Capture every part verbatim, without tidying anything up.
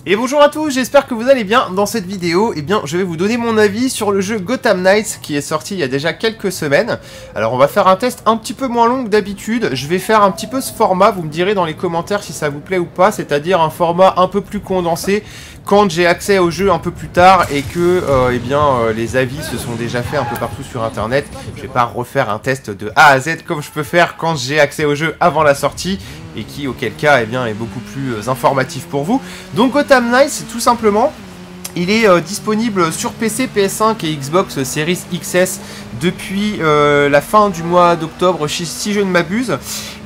Et bonjour à tous, j'espère que vous allez bien. Dans cette vidéo, eh bien, je vais vous donner mon avis sur le jeu Gotham Knights qui est sorti il y a déjà quelques semaines. Alors on va faire un test un petit peu moins long que d'habitude. Je vais faire un petit peu ce format, vous me direz dans les commentaires si ça vous plaît ou pas, c'est-à-dire un format un peu plus condensé quand j'ai accès au jeu un peu plus tard et que euh, eh bien, euh, les avis se sont déjà faits un peu partout sur internet. Je vais pas refaire un test de A à Z comme je peux faire quand j'ai accès au jeu avant la sortie et qui auquel cas eh bien, est beaucoup plus euh, informatif pour vous. Donc Gotham Knights, c'est tout simplement, il est euh, disponible sur P C, P S cinq et Xbox Series X S depuis euh, la fin du mois d'octobre, si je ne m'abuse.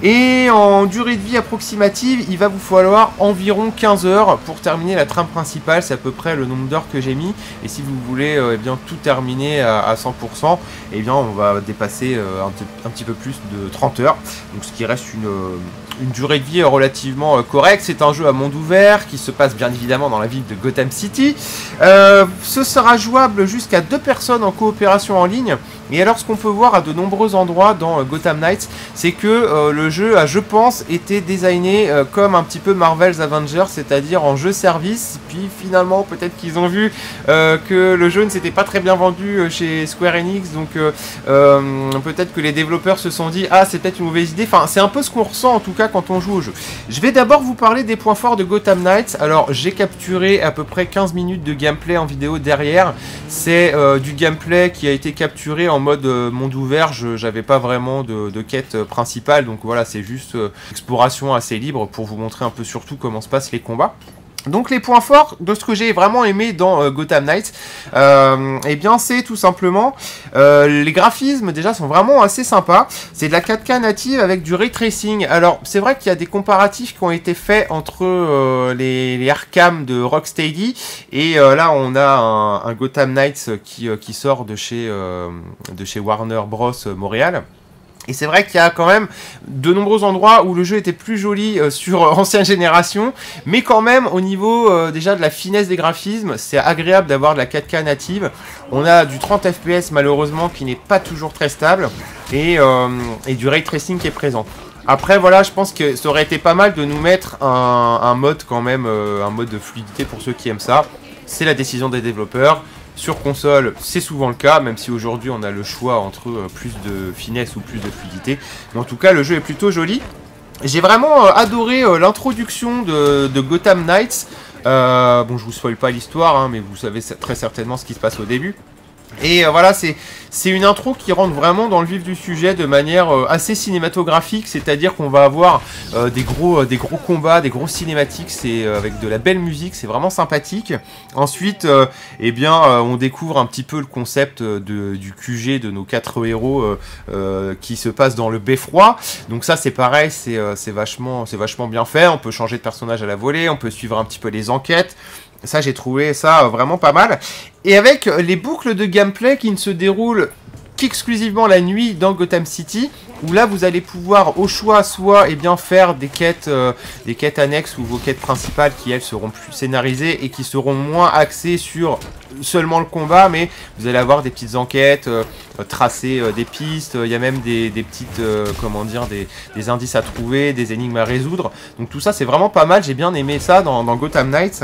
Et en durée de vie approximative, il va vous falloir environ quinze heures pour terminer la trame principale. C'est à peu près le nombre d'heures que j'ai mis. Et si vous voulez euh, eh bien, tout terminer à, à cent pour cent, eh bien, on va dépasser euh, un, un petit peu plus de trente heures. Donc ce qui reste une, euh, une durée de vie relativement euh, correcte. C'est un jeu à monde ouvert qui se passe bien évidemment dans la ville de Gotham City. Euh, ce sera jouable jusqu'à deux personnes en coopération en ligne. Et alors ce qu'on peut voir à de nombreux endroits dans euh, Gotham Knights, c'est que euh, le jeu a, je pense, été designé euh, comme un petit peu Marvel's Avengers, c'est-à-dire en jeu service. Puis finalement, peut-être qu'ils ont vu euh, que le jeu ne s'était pas très bien vendu euh, chez Square Enix, donc euh, euh, peut-être que les développeurs se sont dit « Ah, c'est peut-être une mauvaise idée ». Enfin, c'est un peu ce qu'on ressent en tout cas quand on joue au jeu. Je vais d'abord vous parler des points forts de Gotham Knights. Alors, j'ai capturé à peu près quinze minutes de gameplay en vidéo derrière. C'est euh, du gameplay qui a été capturé en mode euh, monde ouvert. J'avais pas vraiment de, de quête euh, principale, donc voilà, c'est juste euh, exploration assez libre pour vous montrer un peu surtout comment se passent les combats. Donc les points forts de ce que j'ai vraiment aimé dans euh, Gotham Knights, euh, eh bien c'est tout simplement euh, les graphismes déjà sont vraiment assez sympas. C'est de la quatre K native avec du ray tracing. Alors c'est vrai qu'il y a des comparatifs qui ont été faits entre euh, les, les Arkham de Rocksteady et euh, là on a un, un Gotham Knights qui, euh, qui sort de chez, euh, de chez Warner Bros Montréal. Et c'est vrai qu'il y a quand même de nombreux endroits où le jeu était plus joli euh, sur euh, ancienne génération, mais quand même au niveau euh, déjà de la finesse des graphismes, c'est agréable d'avoir de la quatre K native. On a du trente F P S malheureusement qui n'est pas toujours très stable, et, euh, et du ray tracing qui est présent. Après voilà, je pense que ça aurait été pas mal de nous mettre un, un mode quand même, euh, un mode de fluidité pour ceux qui aiment ça. C'est la décision des développeurs. Sur console, c'est souvent le cas, même si aujourd'hui on a le choix entre euh, plus de finesse ou plus de fluidité. Mais en tout cas, le jeu est plutôt joli. J'ai vraiment euh, adoré euh, l'introduction de, de Gotham Knights. Euh, bon, je vous spoil pas l'histoire, hein, mais vous savez très certainement ce qui se passe au début. Et euh, voilà, c'est une intro qui rentre vraiment dans le vif du sujet de manière euh, assez cinématographique, c'est-à-dire qu'on va avoir euh, des, gros, euh, des gros combats, des grosses cinématiques, c'est euh, avec de la belle musique, c'est vraiment sympathique. Ensuite, euh, eh bien, euh, on découvre un petit peu le concept de, du Q G de nos quatre héros euh, euh, qui se passe dans le beffroi. Donc ça, c'est pareil, c'est euh, vachement, c'est vachement bien fait. On peut changer de personnage à la volée, on peut suivre un petit peu les enquêtes. Ça, j'ai trouvé ça vraiment pas mal. Et avec les boucles de gameplay qui ne se déroulent qu'exclusivement la nuit dans Gotham City, où là, vous allez pouvoir, au choix, soit eh bien, faire des quêtes, euh, des quêtes annexes ou vos quêtes principales qui, elles, seront plus scénarisées et qui seront moins axées sur seulement le combat, mais vous allez avoir des petites enquêtes, euh, tracer euh, des pistes, il y a même des, des petites, euh, comment dire, des, des indices à trouver, des énigmes à résoudre. Donc tout ça, c'est vraiment pas mal, j'ai bien aimé ça dans, dans Gotham Knights.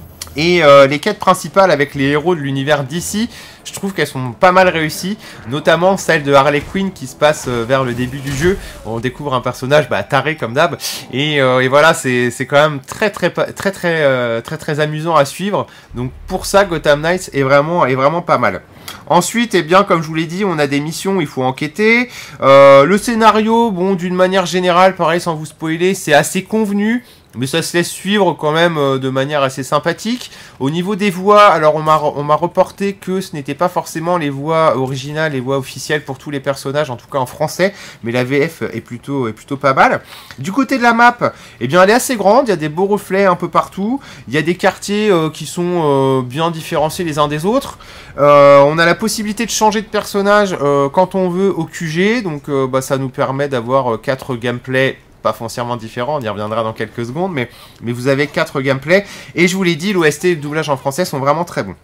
Et euh, les quêtes principales avec les héros de l'univers D C, je trouve qu'elles sont pas mal réussies, notamment celle de Harley Quinn qui se passe euh, vers le début du jeu. On découvre un personnage bah, taré comme d'hab, et, euh, et voilà, c'est quand même très très très très très, euh, très très amusant à suivre. Donc pour ça, Gotham Knights est vraiment, est vraiment pas mal. Ensuite, eh bien, comme je vous l'ai dit, on a des missions où il faut enquêter. Euh, le scénario, bon, d'une manière générale, pareil, sans vous spoiler, c'est assez convenu. Mais ça se laisse suivre quand même euh, de manière assez sympathique. Au niveau des voix, alors on m'a on m'a reporté que ce n'était pas forcément les voix originales, les voix officielles pour tous les personnages, en tout cas en français, mais la V F est plutôt, est plutôt pas mal. Du côté de la map, eh bien elle est assez grande, il y a des beaux reflets un peu partout, il y a des quartiers euh, qui sont euh, bien différenciés les uns des autres. Euh, on a la possibilité de changer de personnage euh, quand on veut au Q G, donc euh, bah, ça nous permet d'avoir euh, quatre gameplays pas foncièrement différent, on y reviendra dans quelques secondes, mais, mais vous avez quatre gameplays, et je vous l'ai dit, l'O S T et le doublage en français sont vraiment très bons.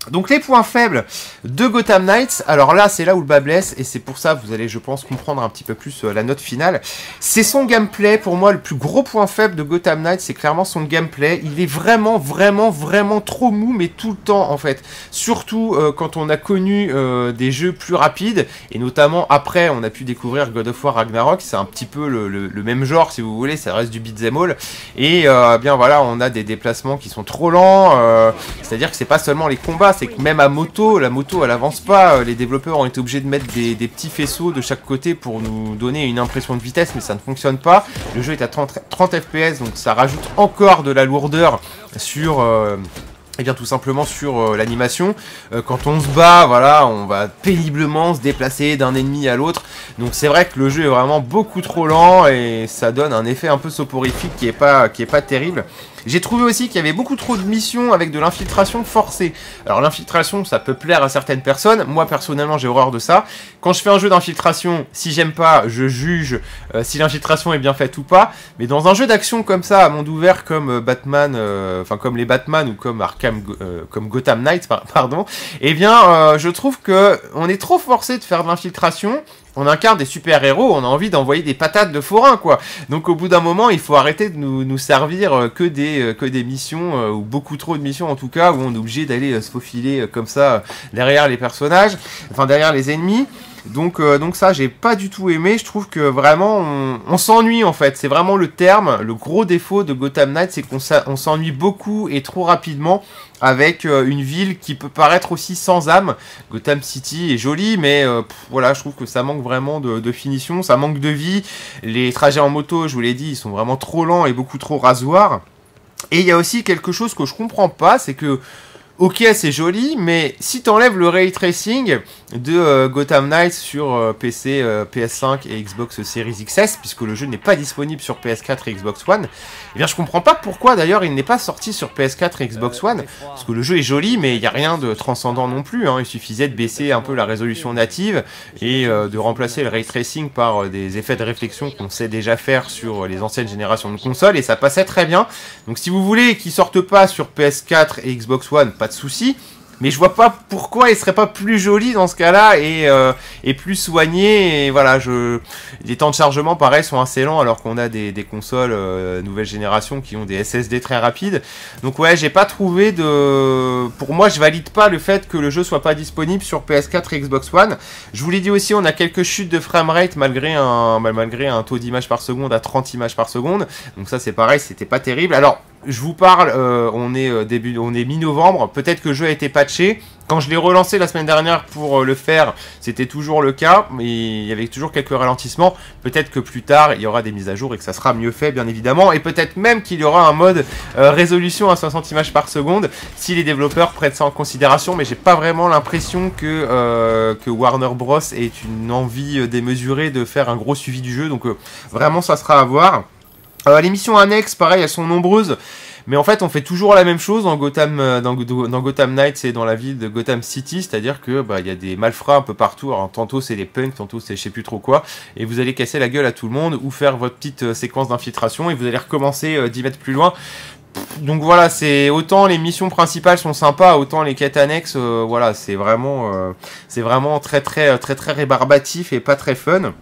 Donc les points faibles de Gotham Knights, alors là c'est là où le bas blesse et c'est pour ça vous allez je pense comprendre un petit peu plus euh, la note finale. C'est son gameplay, pour moi le plus gros point faible de Gotham Knights c'est clairement son gameplay. Il est vraiment vraiment vraiment trop mou mais tout le temps en fait. Surtout euh, quand on a connu euh, des jeux plus rapides et notamment après on a pu découvrir God of War Ragnarok, c'est un petit peu le, le, le même genre si vous voulez, ça reste du beat'em all. Et euh, bien voilà on a des déplacements qui sont trop lents, euh, c'est à dire que c'est pas seulement les combats, c'est que même à moto, la moto elle avance pas, les développeurs ont été obligés de mettre des, des petits faisceaux de chaque côté pour nous donner une impression de vitesse, mais ça ne fonctionne pas. Le jeu est à trente F P S, donc ça rajoute encore de la lourdeur sur... Euh, et bien tout simplement sur euh, l'animation. Euh, quand on se bat, voilà, on va péniblement se déplacer d'un ennemi à l'autre. Donc c'est vrai que le jeu est vraiment beaucoup trop lent et ça donne un effet un peu soporifique qui est pas, qui est pas terrible. J'ai trouvé aussi qu'il y avait beaucoup trop de missions avec de l'infiltration forcée. Alors l'infiltration, ça peut plaire à certaines personnes. Moi personnellement, j'ai horreur de ça. Quand je fais un jeu d'infiltration, si j'aime pas, je juge euh, si l'infiltration est bien faite ou pas. Mais dans un jeu d'action comme ça, à monde ouvert, comme euh, Batman, euh, enfin comme les Batman ou comme Arkham, euh, comme Gotham Knights, pardon, eh bien, euh, je trouve que on est trop forcé de faire de l'infiltration. On incarne des super-héros, on a envie d'envoyer des patates de forain, quoi. Donc au bout d'un moment, il faut arrêter de nous, nous servir euh, que des, euh, que des missions, euh, ou beaucoup trop de missions en tout cas, où on est obligé d'aller euh, se faufiler euh, comme ça euh, derrière les personnages, enfin derrière les ennemis. Donc, euh, donc ça, j'ai pas du tout aimé. Je trouve que vraiment, on, on s'ennuie en fait. C'est vraiment le terme, le gros défaut de Gotham Knights, c'est qu'on s'ennuie beaucoup et trop rapidement avec euh, une ville qui peut paraître aussi sans âme. Gotham City est jolie, mais euh, pff, voilà, je trouve que ça manque vraiment de, de finition, ça manque de vie. Les trajets en moto, je vous l'ai dit, ils sont vraiment trop lents et beaucoup trop rasoirs. Et il y a aussi quelque chose que je comprends pas, c'est que ok, c'est joli, mais si t'enlèves le ray tracing de euh, Gotham Knights sur euh, P C, euh, P S cinq et Xbox Series X S, puisque le jeu n'est pas disponible sur P S quatre et Xbox One, eh bien je comprends pas pourquoi d'ailleurs il n'est pas sorti sur P S quatre et Xbox One, parce que le jeu est joli, mais il n'y a rien de transcendant non plus, hein. Il suffisait de baisser un peu la résolution native et euh, de remplacer le ray tracing par euh, des effets de réflexion qu'on sait déjà faire sur les anciennes générations de consoles, et ça passait très bien. Donc si vous voulez qu'il sorte pas sur P S quatre et Xbox One, pas de souci, mais je vois pas pourquoi il serait pas plus joli dans ce cas-là et, euh, et plus soigné. Et voilà, je... les temps de chargement pareil sont assez lents alors qu'on a des, des consoles euh, nouvelle génération qui ont des S S D très rapides. Donc ouais, j'ai pas trouvé de... Pour moi, je valide pas le fait que le jeu soit pas disponible sur P S quatre et Xbox One. Je vous l'ai dit aussi, on a quelques chutes de framerate malgré un, malgré un taux d'image par seconde à trente images par seconde. Donc ça c'est pareil, c'était pas terrible. Alors je vous parle, euh, on est euh, début, on est mi-novembre. Peut-être que le jeu a été patché. Quand je l'ai relancé la semaine dernière pour euh, le faire, c'était toujours le cas, mais il y avait toujours quelques ralentissements. Peut-être que plus tard, il y aura des mises à jour et que ça sera mieux fait, bien évidemment. Et peut-être même qu'il y aura un mode euh, résolution à soixante images par seconde, si les développeurs prennent ça en considération. Mais j'ai pas vraiment l'impression que euh, que Warner Bros ait une envie démesurée de faire un gros suivi du jeu. Donc euh, vraiment, ça sera à voir. Euh, les missions annexes, pareil, elles sont nombreuses, mais en fait, on fait toujours la même chose dans Gotham, euh, dans, dans Gotham Knights et dans la ville de Gotham City, c'est-à-dire que bah, y a des malfrats un peu partout. Alors, tantôt c'est les punks, tantôt c'est je sais plus trop quoi, et vous allez casser la gueule à tout le monde ou faire votre petite euh, séquence d'infiltration et vous allez recommencer euh, dix mètres plus loin. Donc voilà, c'est autant les missions principales sont sympas, autant les quêtes annexes, euh, voilà, c'est vraiment, euh, c'est vraiment très très très très rébarbatif et pas très fun.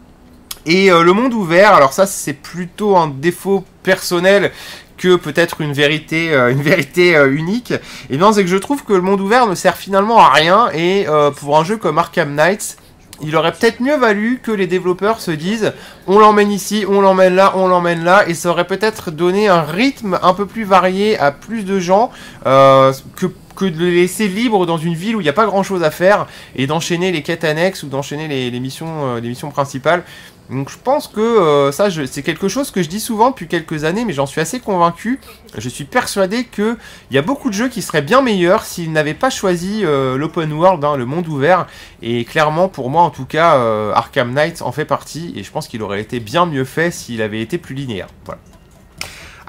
Et euh, le monde ouvert, alors ça c'est plutôt un défaut personnel que peut-être une vérité, euh, une vérité euh, unique. Et bien c'est que je trouve que le monde ouvert ne sert finalement à rien. Et euh, pour un jeu comme Arkham Knights, il aurait peut-être mieux valu que les développeurs se disent on l'emmène ici, on l'emmène là, on l'emmène là, et ça aurait peut-être donné un rythme un peu plus varié à plus de gens euh, que que de le laisser libre dans une ville où il n'y a pas grand chose à faire et d'enchaîner les quêtes annexes ou d'enchaîner les, les, missions, euh, les missions principales. Donc je pense que euh, ça c'est quelque chose que je dis souvent depuis quelques années, mais j'en suis assez convaincu. Je suis persuadé qu'il y a beaucoup de jeux qui seraient bien meilleurs s'ils n'avaient pas choisi euh, l'open world, hein, le monde ouvert. Et clairement pour moi en tout cas, euh, Arkham Knight en fait partie, et je pense qu'il aurait été bien mieux fait s'il avait été plus linéaire. Voilà. Alors,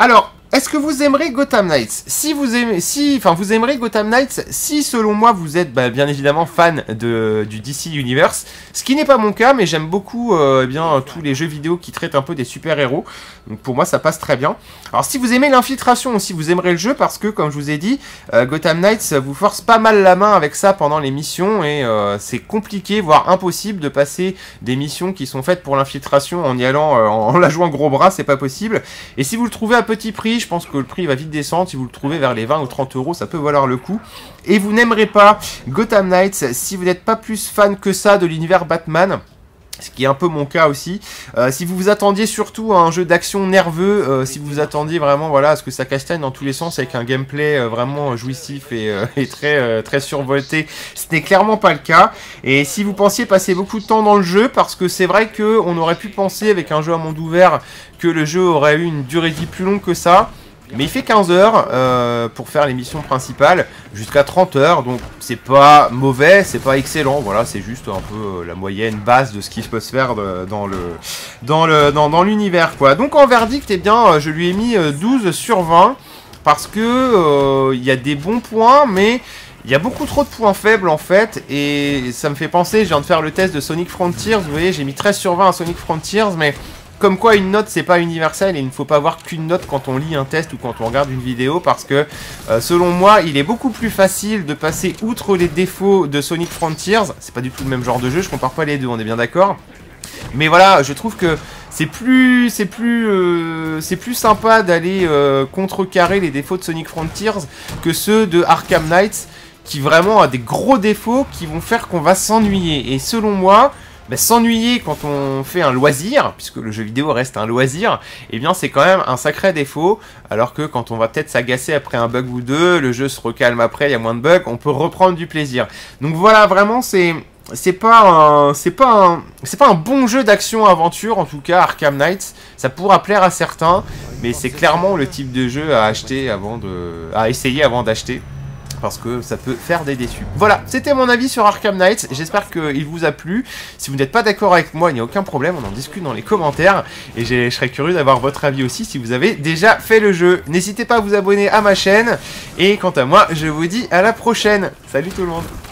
Est-ce que vous aimerez Gotham Knights? Si vous aimez, si, enfin vous aimerez Gotham Knights, si selon moi vous êtes bah, bien évidemment fan de du D C Universe, ce qui n'est pas mon cas, mais j'aime beaucoup euh, eh bien tous les jeux vidéo qui traitent un peu des super-héros. Donc pour moi ça passe très bien. Alors si vous aimez l'infiltration aussi, vous aimerez le jeu parce que comme je vous ai dit, euh, Gotham Knights vous force pas mal la main avec ça pendant les missions et euh, c'est compliqué, voire impossible de passer des missions qui sont faites pour l'infiltration en y allant, euh, en la jouant gros bras, c'est pas possible. Et si vous le trouvez à petit prix, je pense que le prix va vite descendre. Si vous le trouvez vers les vingt ou trente euros, ça peut valoir le coup. Et vous n'aimerez pas Gotham Knights si vous n'êtes pas plus fan que ça de l'univers Batman, ce qui est un peu mon cas aussi. Euh, si vous vous attendiez surtout à un jeu d'action nerveux, euh, si vous vous attendiez vraiment voilà, à ce que ça castagne dans tous les sens avec un gameplay euh, vraiment jouissif et, euh, et très, euh, très survolté, ce n'est clairement pas le cas. Et si vous pensiez passer beaucoup de temps dans le jeu, parce que c'est vrai qu'on aurait pu penser avec un jeu à monde ouvert que le jeu aurait eu une durée de vie plus longue que ça, mais il fait quinze heures euh, pour faire les missions principales, jusqu'à trente heures, donc c'est pas mauvais, c'est pas excellent, voilà, c'est juste un peu euh, la moyenne basse de ce qui peut se faire de, dans le dans le dans, dans l'univers, quoi. Donc en verdict, eh bien, je lui ai mis euh, douze sur vingt, parce que euh, il y a des bons points, mais il y a beaucoup trop de points faibles en fait, et ça me fait penser, je viens de faire le test de Sonic Frontiers, vous voyez, j'ai mis treize sur vingt à Sonic Frontiers, mais comme quoi une note c'est pas universel et il ne faut pas avoir qu'une note quand on lit un test ou quand on regarde une vidéo, parce que euh, selon moi il est beaucoup plus facile de passer outre les défauts de Sonic Frontiers. C'est pas du tout le même genre de jeu, je compare pas les deux, on est bien d'accord. Mais voilà, je trouve que c'est plus, c'est plus, euh, c'est plus sympa d'aller euh, contrecarrer les défauts de Sonic Frontiers que ceux de Arkham Knights, qui vraiment a des gros défauts qui vont faire qu'on va s'ennuyer. Et selon moi, bah, s'ennuyer quand on fait un loisir, puisque le jeu vidéo reste un loisir, eh bien c'est quand même un sacré défaut, alors que quand on va peut-être s'agacer après un bug ou deux, le jeu se recalme après, il y a moins de bugs, on peut reprendre du plaisir. Donc voilà, vraiment c'est... C'est pas un, c'est pas un, c'est pas un bon jeu d'action-aventure, en tout cas Arkham Knights. Ça pourra plaire à certains, mais c'est clairement le type de jeu à acheter avant de, à essayer avant d'acheter, parce que ça peut faire des déçus. Voilà, c'était mon avis sur Arkham Knights, j'espère qu'il vous a plu. Si vous n'êtes pas d'accord avec moi, il n'y a aucun problème, on en discute dans les commentaires, et je serais curieux d'avoir votre avis aussi si vous avez déjà fait le jeu. N'hésitez pas à vous abonner à ma chaîne, et quant à moi, je vous dis à la prochaine. Salut tout le monde.